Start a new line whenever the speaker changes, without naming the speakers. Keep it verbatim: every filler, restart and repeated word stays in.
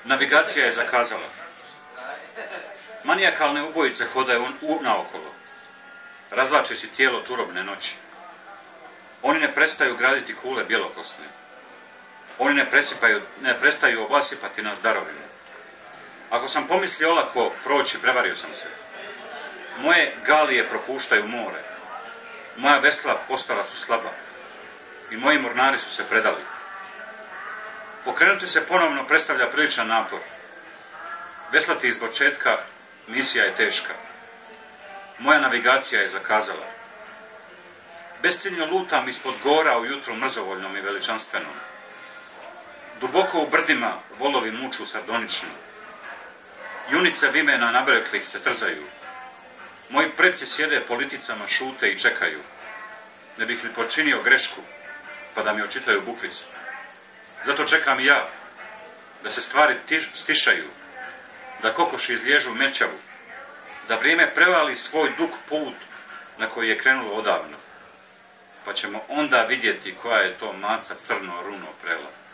Navigacija je zakazala. Manijakalne ubojice hodaju naokolo, razvlačeći tijelo turobne noći. Oni ne prestaju graditi kule bjelokosne. Oni ne, presipaju, ne prestaju oblasipati nas darovima. Ako sam pomislio olako proći, prevario sam se. Moje galije propuštaju more. Moja vesla postala su slaba. I moji mornari su se predali. Pokrenuti se ponovno predstavlja priličan napor. Veslati iz početka misija je teška. Moja navigacija je zakazala. Besciljno lutam ispod gora ujutro mrzovoljnom i veličanstvenom. Duboko u brdima volovi muču sardonično. Junice vimena nabreklih se trzaju. Moji preci sjede politicama, šute i čekaju. Ne bih li počinio grešku, pa da mi očitaju bukvicu. Zato čekam i ja, da se stvari tiš, stišaju, da kokoši izliježu mećavu, da vrijeme prevali svoj dug put na koji je krenulo odavno. Pa ćemo onda vidjeti koja je to maca crno runo prela.